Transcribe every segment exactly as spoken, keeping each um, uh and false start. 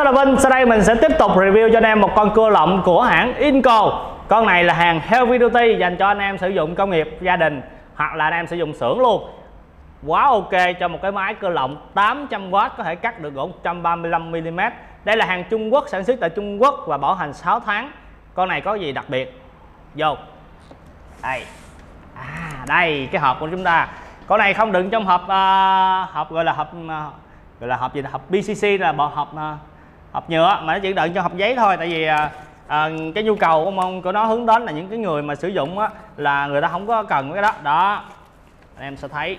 tôi là Vinh. Sau đây mình sẽ tiếp tục review cho anh em một con cưa lộng của hãng Inco. Con này là hàng Heavy Duty dành cho anh em sử dụng công nghiệp, gia đình hoặc là anh em sử dụng xưởng luôn. Quá ok cho một cái máy cưa lộng tám trăm oát có thể cắt được gỗ một trăm ba mươi lăm mi li mét. Đây là hàng Trung Quốc, sản xuất tại Trung Quốc và bảo hành sáu tháng. Con này có gì đặc biệt? Vô đây. À, đây cái hộp của chúng ta. Con này không đựng trong hộp uh, hộp gọi là hộp uh, gọi là hộp gì, hộp pê xê xê, là bộ hộp uh, hộp nhựa, mà nó chỉ đựng trong hộp giấy thôi. Tại vì uh, uh, cái nhu cầu của mong của nó hướng đến là những cái người mà sử dụng á, là người ta không có cần cái đó. Đó, anh em sẽ thấy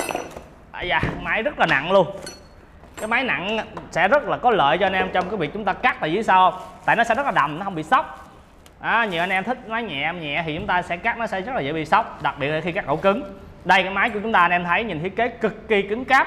à, da, máy rất là nặng luôn. Cái máy nặng sẽ rất là có lợi cho anh em trong cái việc chúng ta cắt, là dưới sau tại nó sẽ rất là đầm, nó không bị sóc. À, nhiều anh em thích máy nhẹ nhẹ thì chúng ta sẽ cắt nó sẽ rất là dễ bị sóc, đặc biệt là khi cắt gỗ cứng. Đây, cái máy của chúng ta anh em thấy nhìn thiết kế cực kỳ cứng cáp,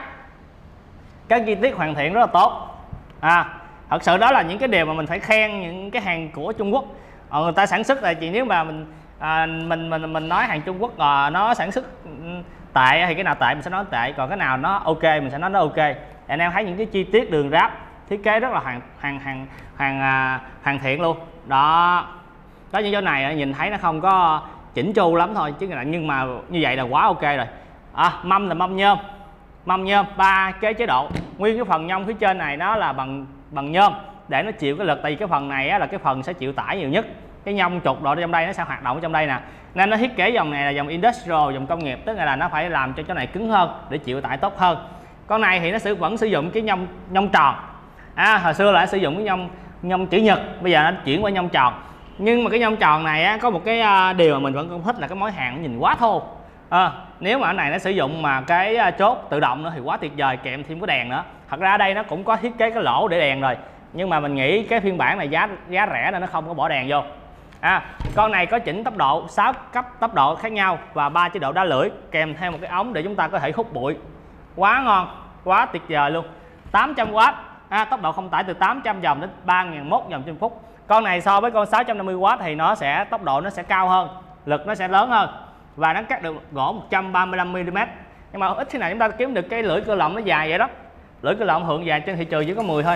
các chi tiết hoàn thiện rất là tốt. À, thật sự đó là những cái điều mà mình phải khen những cái hàng của Trung Quốc. Ờ, người ta sản xuất là chỉ nếu mà mình à, mình mình mình nói hàng Trung Quốc à, nó sản xuất tệ thì cái nào tệ mình sẽ nói tệ, còn cái nào nó ok mình sẽ nói nó ok. Anh em thấy những cái chi tiết đường ráp thiết kế rất là hàng hàng hàng hàng à, hoàn thiện luôn. Đó, có những chỗ này nhìn thấy nó không có chỉnh chu lắm thôi chứ, nhưng mà như vậy là quá ok rồi. À, mâm là mâm nhôm, mâm nhôm ba cái chế độ. Nguyên cái phần nhông phía trên này nó là bằng bằng nhôm để nó chịu cái lực, tại vì cái phần này á, là cái phần sẽ chịu tải nhiều nhất. Cái nhông trục độ trong đây nó sẽ hoạt động ở trong đây nè, nên nó thiết kế dòng này là dòng industrial, dòng công nghiệp, tức là nó phải làm cho chỗ này cứng hơn để chịu tải tốt hơn. Con này thì nó sẽ vẫn sử dụng cái nhông nhông tròn. À, hồi xưa là nó sử dụng cái nhông nhông chữ nhật, bây giờ nó chuyển qua nhông tròn. Nhưng mà cái nhông tròn này á, có một cái điều mà mình vẫn không thích là cái mối hàn nó nhìn quá thô. À, nếu mà cái này nó sử dụng mà cái chốt tự động nữa thì quá tuyệt vời, kèm thêm cái đèn nữa. Thật ra ở đây nó cũng có thiết kế cái lỗ để đèn rồi, nhưng mà mình nghĩ cái phiên bản này giá giá rẻ nên nó không có bỏ đèn vô. À, con này có chỉnh tốc độ sáu cấp tốc độ khác nhau và ba chế độ đá lưỡi, kèm theo một cái ống để chúng ta có thể hút bụi. Quá ngon, quá tuyệt vời luôn. tám trăm oát, à, tốc độ không tải từ tám trăm vòng đến ba nghìn một vòng trên phút. Con này so với con sáu trăm năm mươi oát thì nó sẽ tốc độ nó sẽ cao hơn, lực nó sẽ lớn hơn và nó cắt được gỗ một trăm ba mươi lăm mi li mét. Nhưng mà ít khi nào chúng ta kiếm được cái lưỡi cưa lộng nó dài vậy đó. Lưỡi cưa lộng hưởng dài trên thị trường chỉ có mười thôi.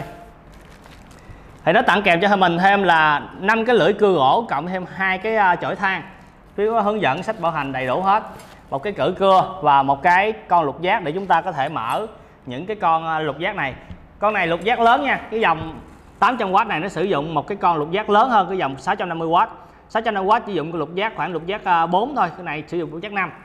Thì nó tặng kèm cho mình thêm là năm cái lưỡi cưa gỗ cộng thêm hai cái chổi than. Phía có hướng dẫn sách bảo hành đầy đủ hết. Một cái cử cưa và một cái con lục giác để chúng ta có thể mở những cái con lục giác này. Con này lục giác lớn nha. Cái dòng tám trăm oát này nó sử dụng một cái con lục giác lớn hơn cái dòng sáu trăm năm mươi oát. sáu trăm năm mươi oát sử dụng cái lục giác khoảng lục giác bốn thôi, cái này sử dụng lục giác năm.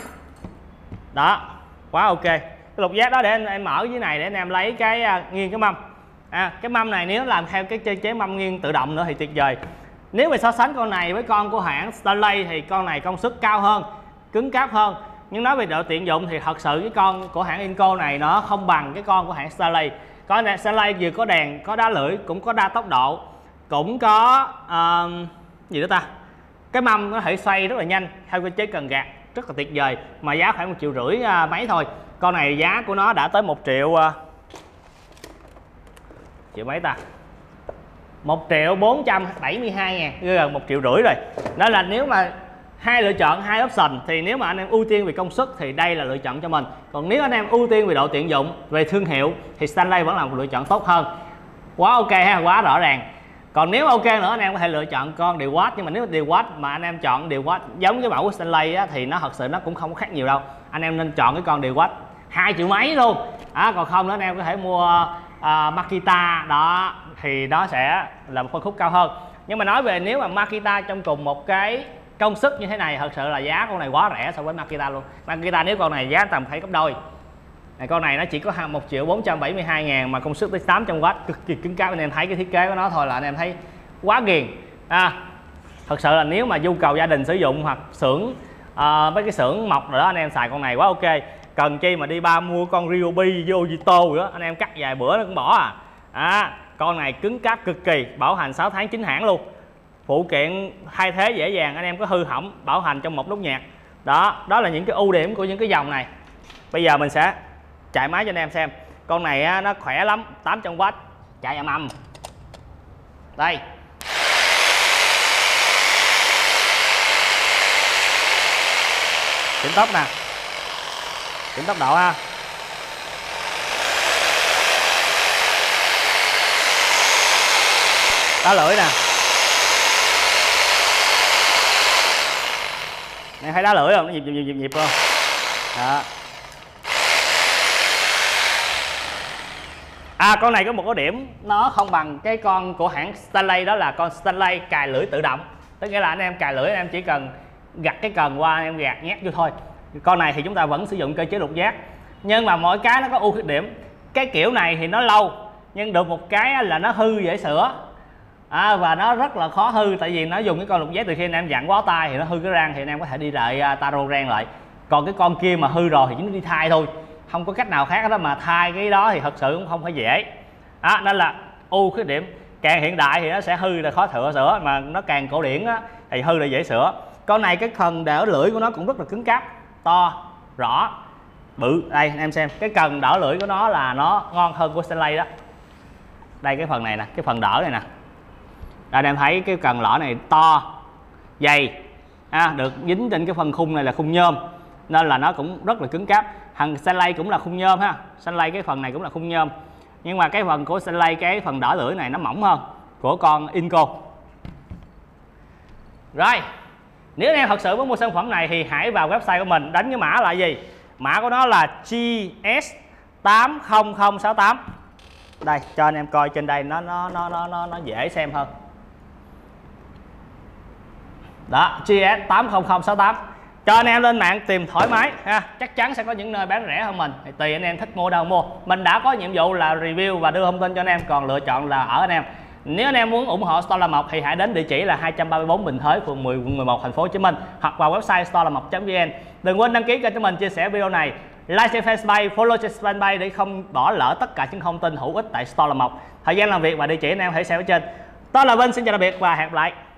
Đó, quá ok. Cái lục giác đó để anh em mở dưới này để anh em lấy cái uh, nghiêng cái mâm. À, cái mâm này nếu làm theo cái chế mâm nghiêng tự động nữa thì tuyệt vời. Nếu mà so sánh con này với con của hãng Stanley thì con này công suất cao hơn, cứng cáp hơn. Nhưng nói về độ tiện dụng thì thật sự cái con của hãng Inco này nó không bằng cái con của hãng Stanley. Con này Stanley vừa có đèn, có đá lưỡi, cũng có đa tốc độ, cũng có uh, gì đó ta, cái mâm nó thể xoay rất là nhanh theo cơ chế cần gạt, rất là tuyệt vời, mà giá khoảng một triệu rưỡi uh, mấy thôi. Con này giá của nó đã tới một triệu uh, triệu mấy ta, một triệu bốn trăm bảy mươi hai ngàn, gần một triệu rưỡi rồi. Đó là nếu mà hai lựa chọn, hai option thì nếu mà anh em ưu tiên về công suất thì đây là lựa chọn cho mình. Còn nếu anh em ưu tiên về độ tiện dụng, về thương hiệu thì Stanley vẫn là một lựa chọn tốt hơn. Quá ok ha, quá rõ ràng. Còn nếu ok nữa anh em có thể lựa chọn con điều watt, nhưng mà nếu điều watt mà anh em chọn điều watt giống cái mẫu của Stanley á, thì nó thật sự nó cũng không có khác nhiều đâu. Anh em nên chọn cái con điều watt hai triệu mấy luôn. À, còn không nữa anh em có thể mua uh, Makita đó thì nó sẽ là một phân khúc cao hơn. Nhưng mà nói về nếu mà Makita trong cùng một cái công suất như thế này, thật sự là giá con này quá rẻ so với Makita luôn. Makita nếu con này giá tầm phải gấp đôi. Này, con này nó chỉ có một triệu bốn trăm bảy mươi hai ngàn mà công suất tới tám trăm oát, cực kỳ cứng cáp. Anh em thấy cái thiết kế của nó thôi là anh em thấy quá ghiền. À, thật sự là nếu mà nhu cầu gia đình sử dụng hoặc xưởng à, với cái xưởng mộc rồi đó, anh em xài con này quá ok. Cần chi mà đi ba mua con Ryobi vô Zito rồi đó, anh em cắt vài bữa nó cũng bỏ à. À, con này cứng cáp cực kỳ, bảo hành sáu tháng chính hãng luôn. Phụ kiện thay thế dễ dàng, anh em có hư hỏng bảo hành trong một nốt nhạc. Đó, đó là những cái ưu điểm của những cái dòng này. Bây giờ mình sẽ chạy máy cho anh em xem. Con này á, nó khỏe lắm, tám trăm oát, chạy ầm ầm. Đây. Chỉnh tốc nè. Chỉnh tốc độ ha. Đá lưỡi nè, này thấy đá lưỡi không, nó nhịp nhịp nhịp nhịp, nhịp không đó. À, con này có một cái điểm nó không bằng cái con của hãng Stanley, đó là con Stanley cài lưỡi tự động. Tức nghĩa là anh em cài lưỡi anh em chỉ cần gặt cái cần qua, anh em gạt nhét vô thôi. Con này thì chúng ta vẫn sử dụng cơ chế lục giác, nhưng mà mỗi cái nó có ưu khuyết điểm. Cái kiểu này thì nó lâu, nhưng được một cái là nó hư dễ sửa, à, và nó rất là khó hư, tại vì nó dùng cái con lục giác từ khi anh em dặn bó tay thì nó hư cái rang, thì anh em có thể đi lại uh, taro rang lại. Còn cái con kia mà hư rồi thì chúng nó đi thay thôi, không có cách nào khác đó, mà thay cái đó thì thật sự cũng không phải dễ. À, nên là ưu khuyết điểm, càng hiện đại thì nó sẽ hư là khó sửa sửa, mà nó càng cổ điển á, thì hư là dễ sửa. Con này cái phần đỡ lưỡi của nó cũng rất là cứng cáp, to, rõ, bự. Đây anh em xem, cái cần đỡ lưỡi của nó là nó ngon hơn của Stanley đó. Đây cái phần này nè, cái phần đỡ này nè, anh em thấy cái cần lõ này to, dày, à, được dính trên cái phần khung này là khung nhôm, nên là nó cũng rất là cứng cáp. Thằng Stanley cũng là khung nhôm ha, Stanley cái phần này cũng là khung nhôm, nhưng mà cái phần của Stanley, cái phần đỡ lưỡi này nó mỏng hơn của con Inco. Rồi, nếu anh em thật sự muốn mua sản phẩm này thì hãy vào website của mình, đánh cái mã là gì? Mã của nó là G S tám không không sáu tám. Đây cho anh em coi trên đây, nó nó nó nó nó, nó dễ xem hơn. Đó, G S tám không không sáu tám. Cho anh em lên mạng tìm thoải mái ha, chắc chắn sẽ có những nơi bán rẻ hơn mình, thì tùy anh em thích mua đâu mua. Mình đã có nhiệm vụ là review và đưa thông tin cho anh em, còn lựa chọn là ở anh em. Nếu anh em muốn ủng hộ Store La Mộc thì hãy đến địa chỉ là hai trăm ba mươi tư Bình Thới, phường mười, quận mười một, thành phố Hồ Chí Minh, hoặc vào website store la mộc chấm vn. Đừng quên đăng ký kênh cho mình, chia sẻ video này, like trên fanpage, follow trên fanpage để không bỏ lỡ tất cả những thông tin hữu ích tại Store La Mộc. Thời gian làm việc và địa chỉ anh em hãy xem ở trên. Tôi là Vinh, xin chào tạm biệt và hẹn gặp lại.